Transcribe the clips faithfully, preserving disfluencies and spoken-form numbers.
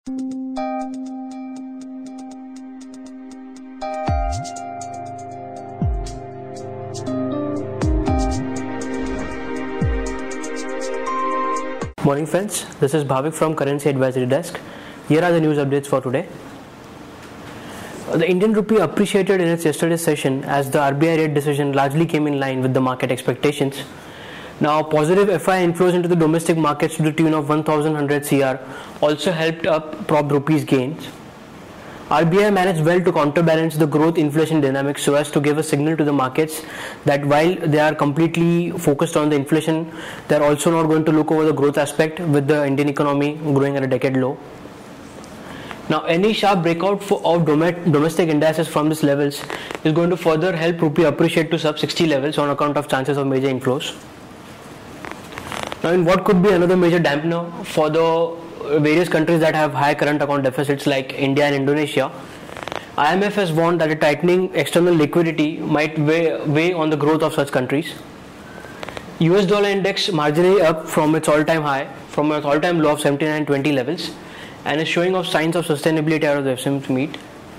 Morning friends, this is Bhavik from Currency Advisory Desk. Here are the news updates for today. The Indian rupee appreciated in its yesterday's session as the R B I rate decision largely came in line with the market expectations. Now, positive F I inflows into the domestic markets to the tune of one thousand one hundred crore also helped up prop rupees gains. R B I managed well to counterbalance the growth inflation dynamics so as to give a signal to the markets that while they are completely focused on the inflation, they are also not going to look over the growth aspect with the Indian economy growing at a decade low. Now, any sharp breakout for, of dom- domestic indices from these levels is going to further help rupee appreciate to sub sixty levels on account of chances of major inflows. Now, in what could be another major dampener for the various countries that have high current account deficits like India and Indonesia, I M F has warned that a tightening external liquidity might weigh, weigh on the growth of such countries. U S dollar index marginally up from its all-time high, from its all-time low of seventy-nine twenty levels, and is showing of signs of sustainability out of the F O M C meet.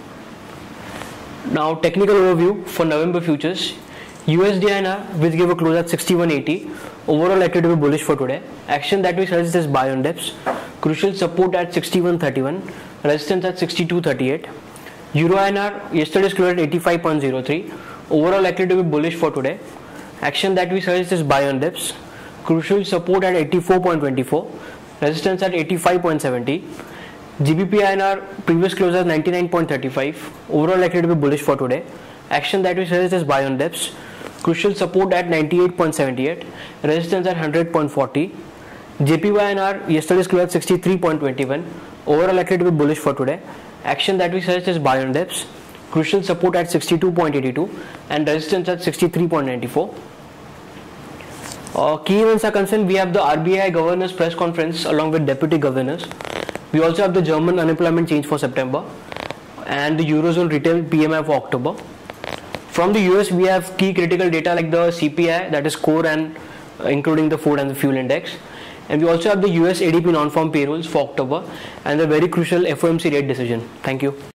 Now, technical overview for November futures. U S D I N R, which gave a close at sixty-one eighty, overall likely to be bullish for today. Action that we suggest is buy on dips. Crucial support at sixty-one thirty-one, resistance at sixty-two thirty-eight. Euro I N R yesterday's close at eighty-five point zero three, overall likely to be bullish for today. Action that we suggest is buy on dips. Crucial support at eighty-four point two four, resistance at eighty-five point seven zero. G B P I N R previous close at ninety-nine point three five, overall likely to be bullish for today. Action that we suggest is buy on dips. Crucial support at ninety-eight point seven eight, resistance at one hundred point four zero. J P Y I N R yesterday's close at sixty-three point two one, overall likely to be bullish for today. Action that we suggest is buy on dips. Crucial support at sixty-two point eight two and resistance at sixty-three point nine four. Uh, key events are concerned, we have the R B I Governor's press conference along with deputy governors. We also have the German unemployment change for September and the Eurozone retail P M I for October. From the U S, we have key critical data like the C P I, that is core and uh, including the food and the fuel index. And we also have the U S A D P non-farm payrolls for October and the very crucial F O M C rate decision. Thank you.